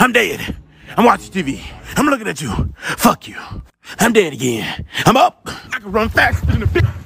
I'm dead. I'm watching TV. I'm looking at you. Fuck you. I'm dead again. I'm up. I can run faster than a bitch.